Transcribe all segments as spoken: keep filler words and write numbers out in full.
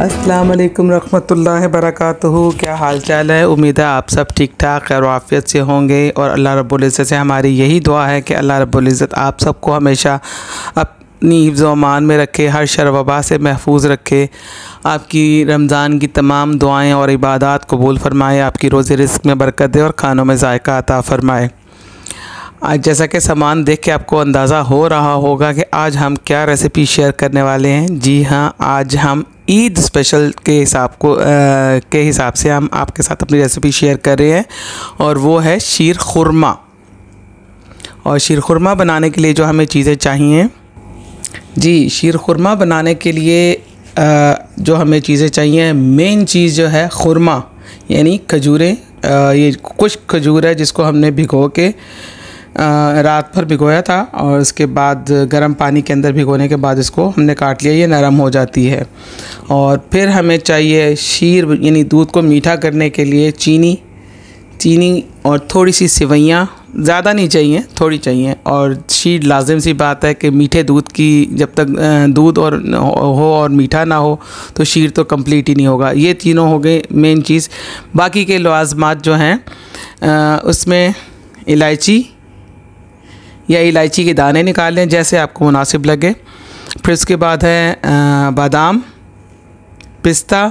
अस्सलाम वालेकुम रहमतुल्लाहि बरकातुहू। क्या हाल चाल है? उम्मीद है आप सब ठीक ठाक खैर आफियत से होंगे और अल्लाह रब्बुल इज़्ज़त से हमारी यही दुआ है कि अल्लाह रब्बुल इज़्ज़त आप सबको हमेशा अपनी हिफ्ज़ व अमान में रखे, हर शर वबा से महफूज रखे, आपकी रमज़ान की तमाम दुआएं और इबादत कबूल फ़रमाए, आपकी रोज़ी रिज़्क़ में बरकत दे और खानों में ज़ायक़ा अता फ़रमाए। आज जैसा कि सामान देख के आपको अंदाज़ा हो रहा होगा कि आज हम क्या रेसिपी शेयर करने वाले हैं। जी हाँ, आज हम ईद स्पेशल के हिसाब को आ, के हिसाब से हम आपके साथ अपनी रेसिपी शेयर कर रहे हैं और वो है शीर खुरमा। और शीर खुरमा बनाने के लिए जो हमें चीज़ें चाहिए, जी शीर खुरमा बनाने के लिए आ, जो हमें चीज़ें चाहिए, मेन चीज़ जो है खुरमा यानी खजूरें। ये कुछ खजूर है जिसको हमने भिगो के आ, रात भर भिगोया था और उसके बाद गर्म पानी के अंदर भिगोने के बाद इसको हमने काट लिया, ये नरम हो जाती है। और फिर हमें चाहिए शीर यानी दूध को मीठा करने के लिए चीनी चीनी और थोड़ी सी सेवइयाँ, ज़्यादा नहीं चाहिए, थोड़ी चाहिए। और शीर लाजिम सी बात है कि मीठे दूध की जब तक दूध और हो और मीठा ना हो तो शीर तो कंप्लीट ही नहीं होगा। ये तीनों हो गए मेन चीज़। बाकी के लवाज़मात जो हैं उसमें इलायची या इलायची के दाने निकाल लें जैसे आपको मुनासिब लगे। फिर उसके बाद है बादाम, पिस्ता,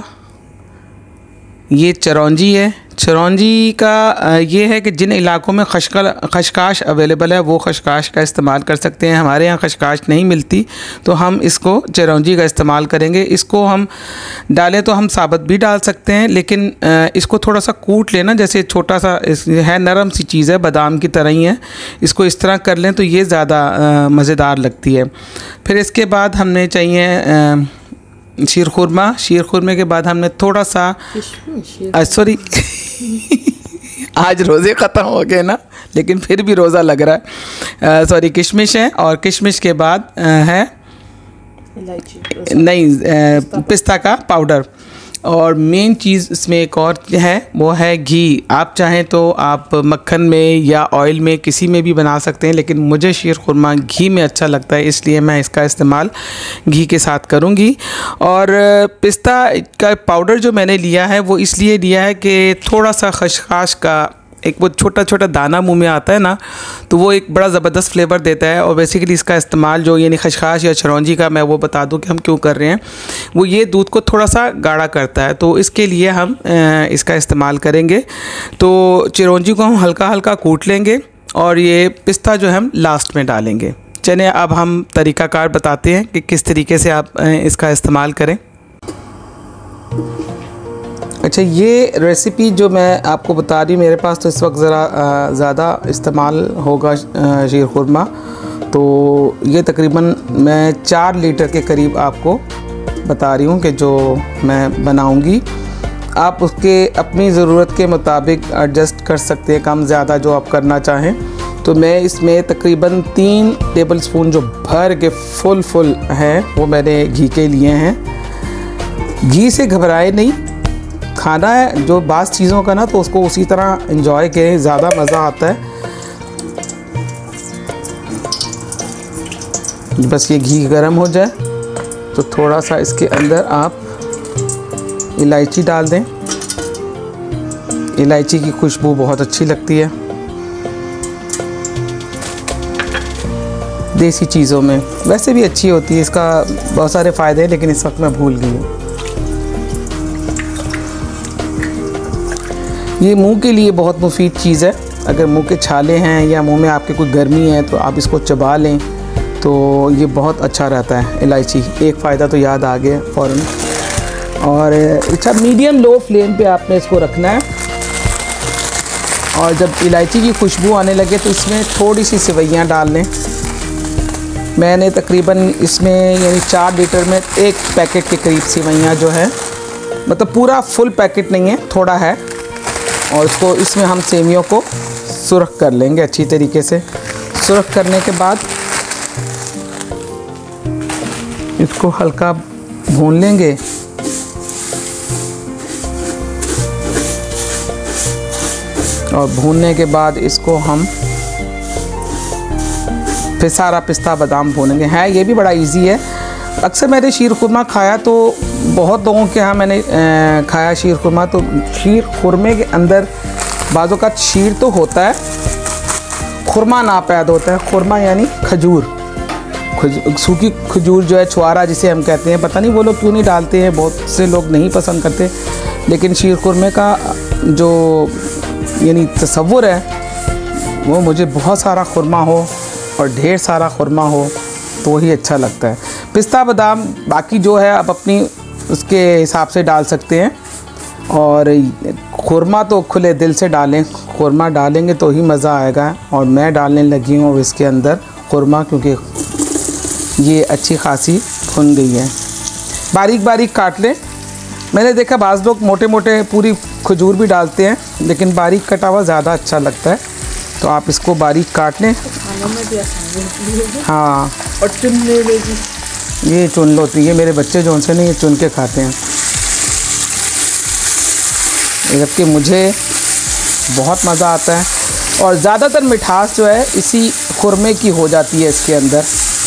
ये चिरौंजी है। चिरौंजी का ये है कि जिन इलाकों में खशखल खशकाश अवेलेबल है वो खशकाश का इस्तेमाल कर सकते हैं। हमारे यहाँ खशकाश नहीं मिलती तो हम इसको चिरौंजी का इस्तेमाल करेंगे। इसको हम डालें तो हम साबुत भी डाल सकते हैं, लेकिन इसको थोड़ा सा कूट लेना, जैसे छोटा सा है, नरम सी चीज़ है, बादाम की तरह ही है। इसको इस तरह कर लें तो ये ज़्यादा मज़ेदार लगती है। फिर इसके बाद हमने चाहिए शीर खुरमा। शीर खुरमे के बाद हमने थोड़ा सा सॉरी आज रोज़े ख़त्म हो गए ना, लेकिन फिर भी रोज़ा लग रहा है। सॉरी किशमिश है और किशमिश के बाद आ, है नहीं आ, पिस्ता का पाउडर। और मेन चीज़ इसमें एक और है वो है घी। आप चाहें तो आप मक्खन में या ऑयल में किसी में भी बना सकते हैं, लेकिन मुझे शीर खुरमा घी में अच्छा लगता है, इसलिए मैं इसका इस्तेमाल घी के साथ करूँगी। और पिस्ता का पाउडर जो मैंने लिया है वो इसलिए लिया है कि थोड़ा सा खशखाश का एक वो छोटा छोटा दाना मुंह में आता है ना, तो वो एक बड़ा ज़बरदस्त फ्लेवर देता है। और बेसिकली इसका इस्तेमाल जो यानी खशखाश या चिरौंजी का, मैं वो बता दूं कि हम क्यों कर रहे हैं, वो ये दूध को थोड़ा सा गाढ़ा करता है, तो इसके लिए हम इसका इस्तेमाल करेंगे। तो चिरौंजी को हम हल्का हल्का कूट लेंगे और ये पिस्ता जो है हम लास्ट में डालेंगे। चलिए अब हम तरीक़ाकार बताते हैं कि किस तरीके से आप इसका इस्तेमाल करें। अच्छा, ये रेसिपी जो मैं आपको बता रही हूँ, मेरे पास तो इस वक्त ज़रा ज़्यादा इस्तेमाल होगा शीर खुरमा, तो ये तकरीबन मैं चार लीटर के करीब आपको बता रही हूँ कि जो मैं बनाऊँगी। आप उसके अपनी ज़रूरत के मुताबिक एडजस्ट कर सकते हैं, कम ज़्यादा जो आप करना चाहें। तो मैं इसमें तकरीबन तीन टेबल स्पून जो भर के फुल फुल हैं वो मैंने घी के लिए हैं। घी से घबराए नहीं, खाना है जो बास चीज़ों का ना, तो उसको उसी तरह एंजॉय करें, ज़्यादा मज़ा आता है। बस ये घी गर्म हो जाए तो थोड़ा सा इसके अंदर आप इलायची डाल दें। इलायची की खुशबू बहुत अच्छी लगती है देसी चीज़ों में, वैसे भी अच्छी होती है, इसका बहुत सारे फ़ायदे हैं, लेकिन इस वक्त मैं भूल गई हूँ। ये मुंह के लिए बहुत मुफीद चीज़ है। अगर मुंह के छाले हैं या मुंह में आपके कोई गर्मी है तो आप इसको चबा लें तो ये बहुत अच्छा रहता है। इलायची एक फ़ायदा तो याद आ गया फ़ौरन। और अच्छा, मीडियम लो फ्लेम पे आपने इसको रखना है। और जब इलायची की खुशबू आने लगे तो इसमें थोड़ी सी सेवइयाँ डाल लें। मैंने तकरीबन इसमें यानी चार लीटर में एक पैकेट के करीब सेवइयाँ जो है, मतलब पूरा फुल पैकेट नहीं है, थोड़ा है। और इसको इसमें हम सेमियों को सुरख कर लेंगे अच्छी तरीके से। सुरख करने के बाद इसको हल्का भून लेंगे। और भूनने के बाद इसको हम फिर सारा पिस्ता बादाम भूनेंगे। है ये भी बड़ा इजी है, अक्सर मैंने शीर खुरमा खाया तो बहुत लोगों के यहाँ मैंने खाया शीर खुरमा। तो शीर खुरमे के अंदर बाज़ों का शीर तो होता है, खुरमा ना पैदा होता है। खुरमा यानी खजूर, सूखी खजूर जो है, छुआरा जिसे हम कहते हैं। पता नहीं वो लोग क्यों नहीं डालते हैं, बहुत से लोग नहीं पसंद करते। लेकिन शीर खुरमे का जो यानी तसव्वुर है वो मुझे बहुत सारा खुरमा हो और ढेर सारा खुरमा हो तो वही अच्छा लगता है। पिस्ता बादाम बाकी जो है आप अपनी उसके हिसाब से डाल सकते हैं। और खुरमा तो खुले दिल से डालें, खुरमा डालेंगे तो ही मज़ा आएगा। और मैं डालने लगी हूँ इसके अंदर खुरमा, क्योंकि ये अच्छी खासी भुन गई है। बारीक बारीक काट लें। मैंने देखा बाज़ लोग मोटे मोटे पूरी खजूर भी डालते हैं, लेकिन बारीक कटा हुआ ज़्यादा अच्छा लगता है। तो आप इसको बारीक काट लें। खाने में भी आसानी होगी। हाँ, और चुन ले लेगी, ये चुन लो। तो ये मेरे बच्चे जो उनसे नहीं, ये चुन के खाते हैं। जबकि मुझे बहुत मज़ा आता है। और ज़्यादातर मिठास जो है इसी खुरमे की हो जाती है इसके अंदर।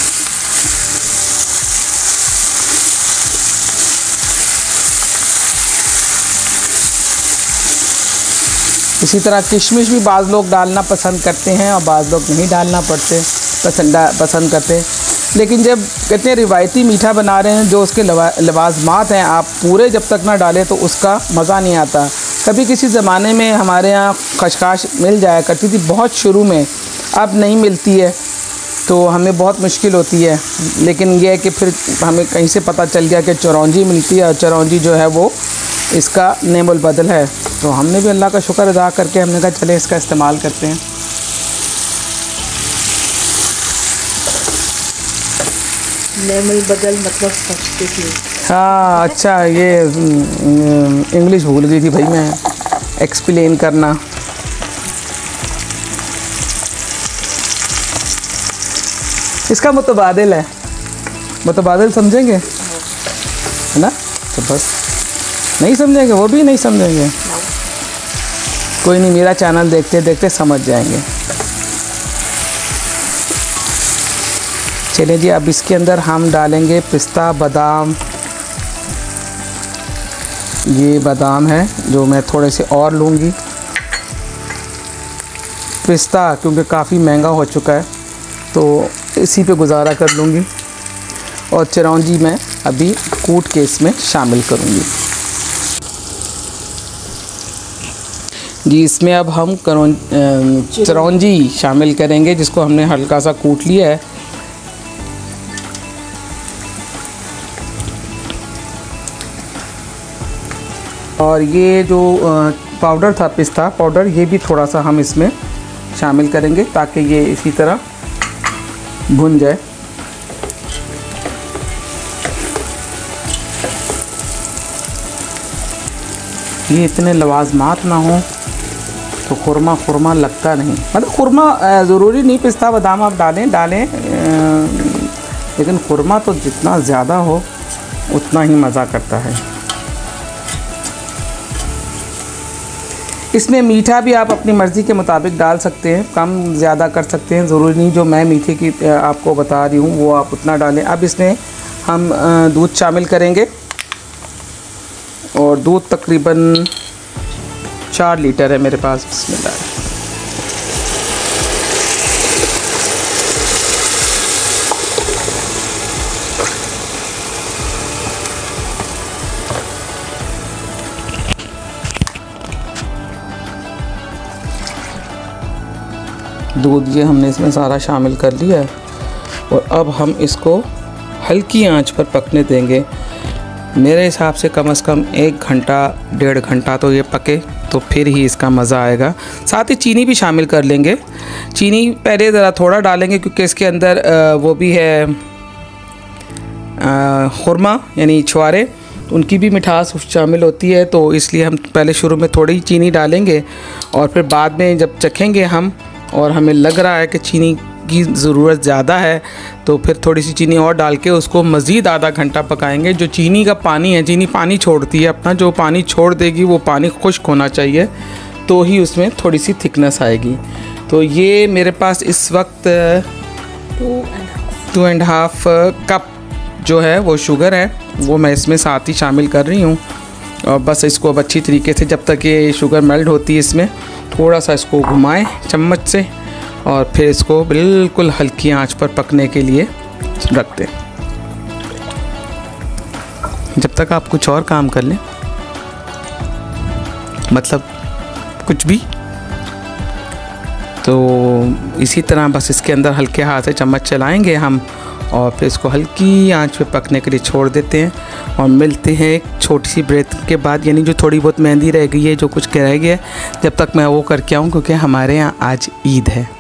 इसी तरह किशमिश भी बाज़ लोग डालना पसंद करते हैं और बाज़ लोग नहीं डालना पड़ते पसंद पसंद करते। लेकिन जब कहते हैं रिवायती मीठा बना रहे हैं, जो उसके लवाज़मात हैं, आप पूरे जब तक ना डालें तो उसका मज़ा नहीं आता। कभी किसी ज़माने में हमारे यहाँ खशखाश मिल जाया करती थी, बहुत शुरू में, अब नहीं मिलती है तो हमें बहुत मुश्किल होती है। लेकिन यह है कि फिर हमें कहीं से पता चल गया कि चिरौंजी मिलती है, और चिरौंजी जो है वो इसका नेमुल बदल है। तो हमने भी अल्लाह का शुक्र अदा करके हमने कहा चले इसका इस्तेमाल करते हैं। नेमुल बदल मतलब समझते थे। हाँ, अच्छा, ये इंग्लिश भूल गई थी भाई मैं एक्सप्लेन करना। इसका मुतबादिल है, मुतबादिल समझेंगे है ना? तो बस नहीं समझेंगे, वो भी नहीं समझेंगे, कोई नहीं, मेरा चैनल देखते देखते समझ जाएंगे। चलिए जी, अब इसके अंदर हम डालेंगे पिस्ता बादाम। ये बादाम है जो मैं थोड़े से और लूँगी। पिस्ता क्योंकि काफ़ी महंगा हो चुका है तो इसी पे गुजारा कर लूँगी। और चिरौंजी मैं अभी कूट के इसमें शामिल करूँगी। जी, इसमें अब हम चिरौंजी शामिल करेंगे, जिसको हमने हल्का सा कूट लिया है। और ये जो पाउडर था, पिस्ता पाउडर, ये भी थोड़ा सा हम इसमें शामिल करेंगे ताकि ये इसी तरह भुन जाए। ये इतने लवाजमात ना हो तो खुरमा खुरमा लगता नहीं। मतलब खुरमा ज़रूरी नहीं पिस्ता बादाम आप डालें डालें लेकिन खुरमा तो जितना ज़्यादा हो उतना ही मज़ा करता है। इसमें मीठा भी आप अपनी मर्ज़ी के मुताबिक डाल सकते हैं, कम ज़्यादा कर सकते हैं, ज़रूरी नहीं जो मैं मीठे की आपको बता रही हूँ वो आप उतना डालें। अब इसमें हम दूध शामिल करेंगे और दूध तकरीबन चार लीटर है मेरे पास। बिस्मिल्लाह। दूध ये हमने इसमें सारा शामिल कर लिया है और अब हम इसको हल्की आंच पर पकने देंगे। मेरे हिसाब से कम से कम एक घंटा डेढ़ घंटा तो ये पके तो फिर ही इसका मज़ा आएगा। साथ ही चीनी भी शामिल कर लेंगे। चीनी पहले ज़रा थोड़ा डालेंगे क्योंकि इसके अंदर वो भी है खुरमा यानी छुआरे, उनकी भी मिठास शामिल होती है, तो इसलिए हम पहले शुरू में थोड़ी चीनी डालेंगे और फिर बाद में जब चखेंगे हम और हमें लग रहा है कि चीनी की ज़रूरत ज़्यादा है तो फिर थोड़ी सी चीनी और डाल के उसको मज़ीद आधा घंटा पकाएंगे। जो चीनी का पानी है, चीनी पानी छोड़ती है अपना, जो पानी छोड़ देगी वो पानी खुश्क होना चाहिए तो ही उसमें थोड़ी सी थिकनेस आएगी। तो ये मेरे पास इस वक्त टू एंड हाफ कप जो है वो शुगर है वो मैं इसमें साथ ही शामिल कर रही हूँ। और बस इसको अब अच्छी तरीके से जब तक ये शुगर मेल्ट होती है इसमें थोड़ा सा इसको घुमाएं चम्मच से और फिर इसको बिल्कुल हल्की आंच पर पकने के लिए रख दें जब तक आप कुछ और काम कर लें, मतलब कुछ भी। तो इसी तरह बस इसके अंदर हल्के हाथ से चम्मच चलाएंगे हम और फिर इसको हल्की आंच पे पकने के लिए छोड़ देते हैं। और मिलते हैं एक छोटी सी ब्रेक के बाद, यानी जो थोड़ी बहुत मेहंदी रह गई है, जो कुछ रह गया है, जब तक मैं वो करके आऊँ, क्योंकि हमारे यहाँ आज ईद है।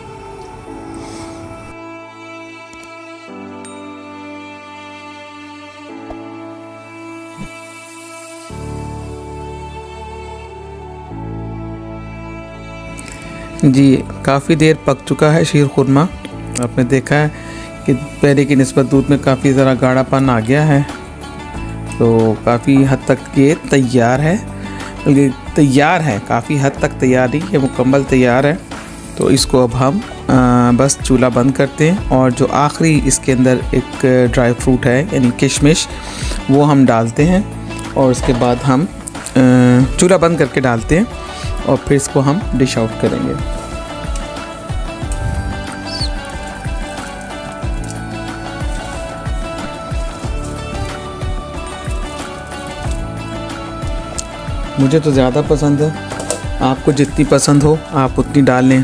जी काफ़ी देर पक चुका है शीर खुरमा। आपने देखा है कि पहले की निस्बत दूध में काफ़ी ज़रा गाढ़ापन आ गया है, तो काफ़ी हद तक ये तैयार है, बल्कि तैयार है, काफ़ी हद तक तैयार ही, ये मुकम्मल तैयार है। तो इसको अब हम आ, बस चूल्हा बंद करते हैं और जो आखिरी इसके अंदर एक ड्राई फ्रूट है यानी किशमिश, वो हम डालते हैं और उसके बाद हम चूल्हा बंद करके डालते हैं और फिर इसको हम डिश आउट करेंगे। मुझे तो ज़्यादा पसंद है, आपको जितनी पसंद हो आप उतनी डाल लें।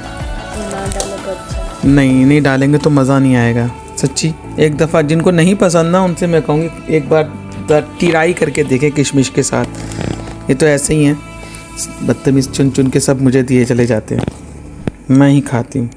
नहीं नहीं डालेंगे तो मज़ा नहीं आएगा सच्ची। एक दफ़ा जिनको नहीं पसंद ना उनसे मैं कहूँगी एक बार ट्राई करके देखें किशमिश के साथ। ये तो ऐसे ही हैं, बदतमीज़ चुन चुन के सब मुझे दिए चले जाते हैं, मैं ही खाती हूँ।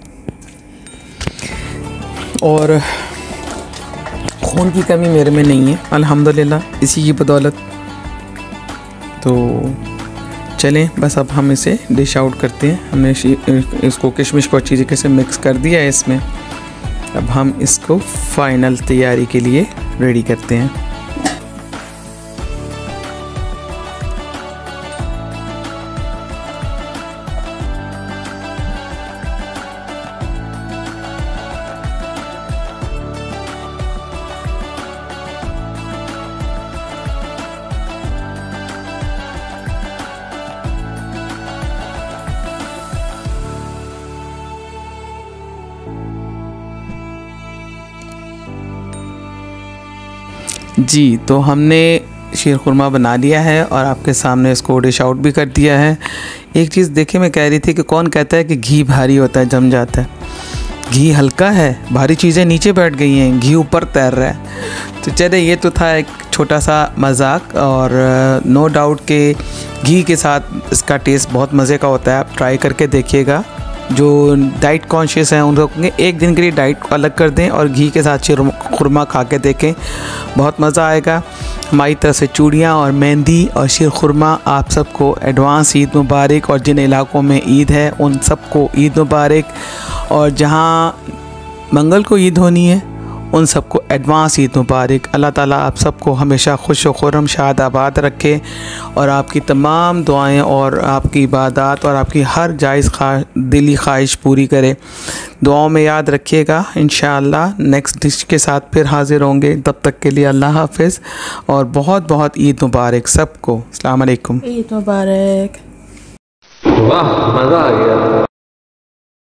और खून की कमी मेरे में नहीं है अल्हम्दुलिल्लाह, इसी की बदौलत। तो चलें बस अब हम इसे डिश आउट करते हैं। हमने इसको किशमिश को अच्छी तरीके से मिक्स कर दिया है इसमें। अब हम इसको फाइनल तैयारी के लिए रेडी करते हैं। जी तो हमने शीर खुरमा बना लिया है और आपके सामने इसको डिश आउट भी कर दिया है। एक चीज़ देखिए, मैं कह रही थी कि कौन कहता है कि घी भारी होता है, जम जाता है। घी हल्का है, भारी चीज़ें नीचे बैठ गई हैं, घी ऊपर तैर रहा है। तो चले, ये तो था एक छोटा सा मजाक। और नो डाउट के घी के साथ इसका टेस्ट बहुत मज़े का होता है, आप ट्राई करके देखिएगा। जो डाइट कॉन्शियस हैं उन लोगों के एक दिन के लिए डाइट को अलग कर दें और घी के साथ शीर खुरमा खा के देखें, बहुत मज़ा आएगा। हमारी तरफ से चूड़ियाँ और मेहंदी और शीर खुरमा आप सबको एडवांस ईद मुबारक। और जिन इलाकों में ईद है उन सबको ईद मुबारक, और जहाँ मंगल को ईद होनी है उन सबको एडवांस ईद मुबारक। अल्लाह ताला आप सबको हमेशा खुश व खुर्रम शाद आबाद रखे और आपकी तमाम दुआएं और आपकी इबादत और आपकी हर जायज़ खा दिली ख्वाहिश पूरी करे। दुआओं में याद रखिएगा। इंशाअल्लाह नेक्स्ट डिश के साथ फिर हाज़िर होंगे। तब तक के लिए अल्लाह हाफ़िज़ और बहुत बहुत ईद मुबारक सबको। अस्सलाम वालेकुम। ईद मुबारक। वाह, मज़ा आ गया।